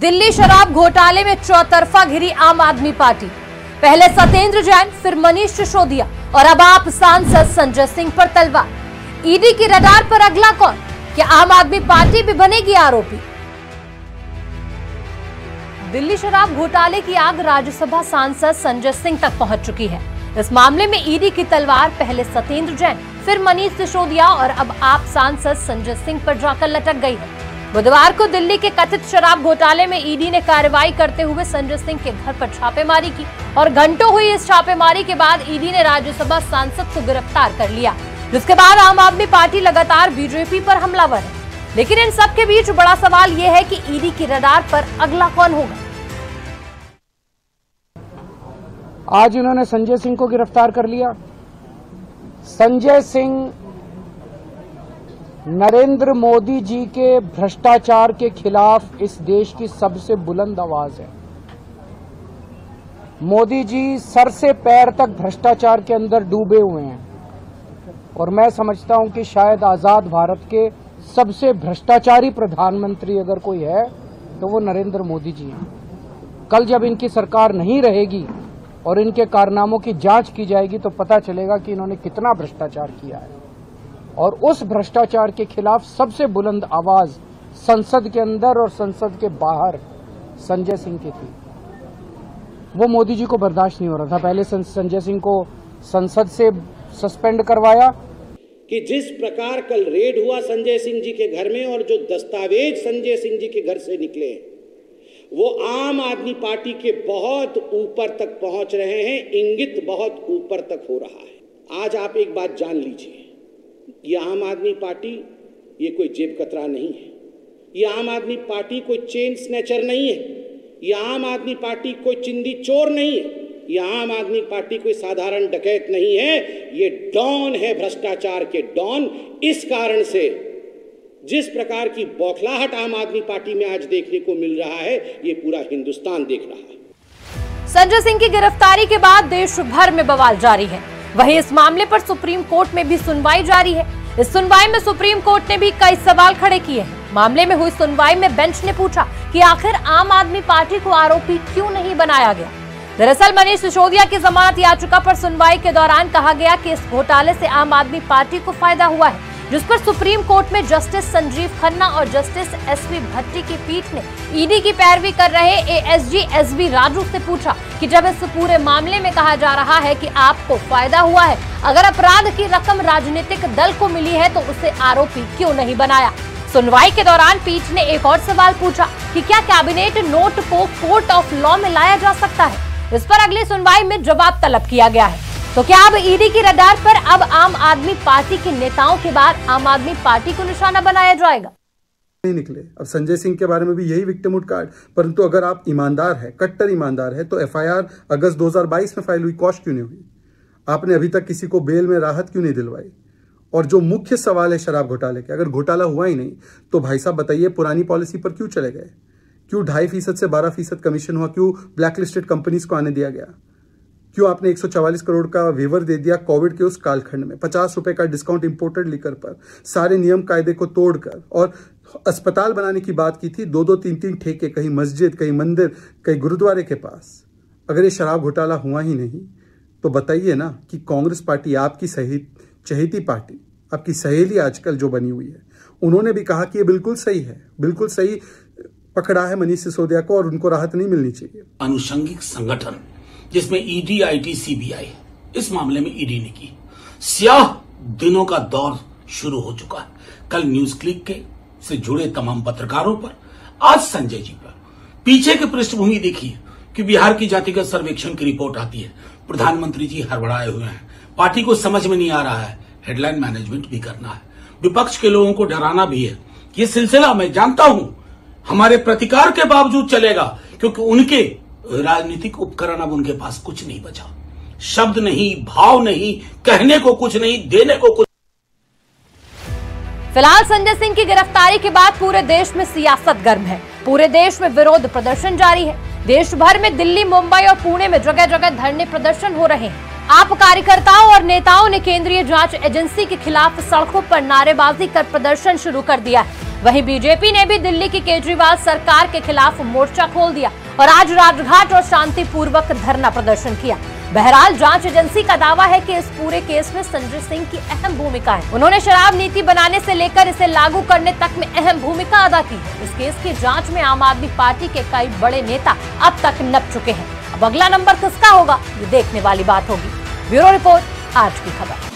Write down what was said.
दिल्ली शराब घोटाले में चौतरफा घिरी आम आदमी पार्टी। पहले सत्येंद्र जैन, फिर मनीष सिसोदिया और अब आप सांसद संजय सिंह पर तलवार। ईडी की रडार पर अगला कौन? क्या आम आदमी पार्टी भी बनेगी आरोपी? दिल्ली शराब घोटाले की आग राज्यसभा सांसद संजय सिंह तक पहुंच चुकी है। इस मामले में ईडी की तलवार पहले सत्येंद्र जैन, फिर मनीष सिसोदिया और अब आप सांसद संजय सिंह पर जाकर लटक गई है। बुधवार को दिल्ली के कथित शराब घोटाले में ईडी ने कार्रवाई करते हुए संजय सिंह के घर पर छापेमारी की और घंटों हुई इस छापेमारी के बाद ईडी ने राज्यसभा सांसद को गिरफ्तार कर लिया, जिसके बाद आम आदमी पार्टी लगातार बीजेपी पर हमलावर है। लेकिन इन सब के बीच बड़ा सवाल यह है कि ईडी की रडार पर अगला कौन होगा? आज इन्होंने संजय सिंह को गिरफ्तार कर लिया। संजय सिंह नरेंद्र मोदी जी के भ्रष्टाचार के खिलाफ इस देश की सबसे बुलंद आवाज है। मोदी जी सर से पैर तक भ्रष्टाचार के अंदर डूबे हुए हैं और मैं समझता हूं कि शायद आजाद भारत के सबसे भ्रष्टाचारी प्रधानमंत्री अगर कोई है तो वो नरेंद्र मोदी जी हैं। कल जब इनकी सरकार नहीं रहेगी और इनके कारनामों की जांच की जाएगी तो पता चलेगा कि इन्होंने कितना भ्रष्टाचार किया है। और उस भ्रष्टाचार के खिलाफ सबसे बुलंद आवाज संसद के अंदर और संसद के बाहर संजय सिंह की थी। वो मोदी जी को बर्दाश्त नहीं हो रहा था। पहले संजय सिंह को संसद से सस्पेंड करवाया कि जिस प्रकार कल रेड हुआ संजय सिंह जी के घर में और जो दस्तावेज संजय सिंह जी के घर से निकले वो आम आदमी पार्टी के बहुत ऊपर तक पहुंच रहे हैं। इंगित बहुत ऊपर तक हो रहा है। आज आप एक बात जान लीजिए, ये आम आदमी पार्टी ये कोई जेब कतरा नहीं है। ये आम आदमी पार्टी कोई चेन स्नैचर नहीं है। ये आम आदमी पार्टी कोई चिंदी चोर नहीं है। ये आम आदमी पार्टी कोई साधारण डकैत नहीं है। ये डॉन है, भ्रष्टाचार के डॉन। इस कारण से जिस प्रकार की बौखलाहट आम आदमी पार्टी में आज देखने को मिल रहा है, ये पूरा हिंदुस्तान देख रहा है। संजय सिंह की गिरफ्तारी के बाद देश भर में बवाल जारी है। वहीं इस मामले पर सुप्रीम कोर्ट में भी सुनवाई जारी है। इस सुनवाई में सुप्रीम कोर्ट ने भी कई सवाल खड़े किए हैं। मामले में हुई सुनवाई में बेंच ने पूछा कि आखिर आम आदमी पार्टी को आरोपी क्यों नहीं बनाया गया। दरअसल मनीष सिसोदिया की जमानत याचिका पर सुनवाई के दौरान कहा गया कि इस घोटाले से आम आदमी पार्टी को फायदा हुआ है, जिस पर सुप्रीम कोर्ट में जस्टिस संजीव खन्ना और जस्टिस एसवी भट्टी की पीठ ने ईडी की पैरवी कर रहे एएसजी एसवी राजू से पूछा कि जब इस पूरे मामले में कहा जा रहा है कि आपको फायदा हुआ है, अगर अपराध की रकम राजनीतिक दल को मिली है तो उसे आरोपी क्यों नहीं बनाया। सुनवाई के दौरान पीठ ने एक और सवाल पूछा कि क्या कैबिनेट नोट को कोर्ट ऑफ लॉ में लाया जा सकता है। इस पर अगली सुनवाई में जवाब तलब किया गया है। तो क्या अब ईडी की रडार पर अब आम आदमी पार्टी के नेताओं के बाद आम आदमी पार्टी को निशाना बनाया जाएगा? नहीं निकले। अब संजय सिंह के बारे में भी यही विक्टिमहुड कार्ड, परंतु अगर आप ईमानदार है, कट्टर ईमानदार है, तो एफआईआर अगस्त 2022 में फाइल हुई, कॉश क्यों नहीं हुई? आपने अभी तक किसी को बेल में राहत क्यों नहीं दिलवाई? और जो मुख्य सवाल है शराब घोटाले के, अगर घोटाला हुआ ही नहीं तो भाई साहब बताइए पुरानी पॉलिसी पर क्यों चले गए? क्यों 2.5% से 12% कमीशन हुआ? क्यों ब्लैकलिस्टेड कंपनीज को आने दिया गया? क्यों आपने 144 करोड़ का वेवर दे दिया कोविड के उस कालखंड में? 50 रुपए का डिस्काउंट इंपोर्टेड लिकर पर, सारे नियम कायदे को तोड़कर, और अस्पताल बनाने की बात की थी, 2-2, 3-3 ठेके, कहीं मस्जिद, कहीं मंदिर, कहीं गुरुद्वारे के पास। अगर ये शराब घोटाला हुआ ही नहीं तो बताइए ना कि कांग्रेस पार्टी, आपकी चहेती पार्टी, आपकी सहेली आजकल जो बनी हुई है, उन्होंने भी कहा कि ये बिल्कुल सही है, बिल्कुल सही पकड़ा है मनीष सिसोदिया को और उनको राहत नहीं मिलनी चाहिए। अनुषंगिक संगठन जिसमें ईडी, आईटी, सीबीआई, इस मामले में ईडी ने की स्याह दिनों का दौर शुरू हो चुका है। कल न्यूज क्लिक के से जुड़े तमाम पत्रकारों पर, आज संजय जी पर। पीछे की पृष्ठभूमि देखिए कि बिहार की जातिगत सर्वेक्षण की रिपोर्ट आती है। प्रधानमंत्री जी हड़बड़ाए हुए हैं, पार्टी को समझ में नहीं आ रहा है, हेडलाइन मैनेजमेंट भी करना है, विपक्ष के लोगों को डराना भी है। ये सिलसिला मैं जानता हूं हमारे प्रतिकार के बावजूद चलेगा, क्योंकि उनके राजनीतिक उपकरण अब उनके पास कुछ नहीं बचा। शब्द नहीं, भाव नहीं, कहने को कुछ नहीं, देने को कुछ। फिलहाल संजय सिंह की गिरफ्तारी के बाद पूरे देश में सियासत गर्म है। पूरे देश में विरोध प्रदर्शन जारी है। देश भर में दिल्ली, मुंबई और पुणे में जगह जगह धरने प्रदर्शन हो रहे हैं। आप कार्यकर्ताओं और नेताओं ने केंद्रीय जांच एजेंसी के खिलाफ सड़कों पर नारेबाजी कर प्रदर्शन शुरू कर दिया है। वहीं बीजेपी ने भी दिल्ली की केजरीवाल सरकार के खिलाफ मोर्चा खोल दिया और आज राजघाट और शांतिपूर्वक धरना प्रदर्शन किया। बहरहाल जांच एजेंसी का दावा है कि इस पूरे केस में संजय सिंह की अहम भूमिका है। उन्होंने शराब नीति बनाने से लेकर इसे लागू करने तक में अहम भूमिका अदा की है। इस केस की जांच में आम आदमी पार्टी के कई बड़े नेता अब तक नप चुके हैं। अब अगला नंबर किसका होगा, ये देखने वाली बात होगी। ब्यूरो रिपोर्ट, आज की खबर।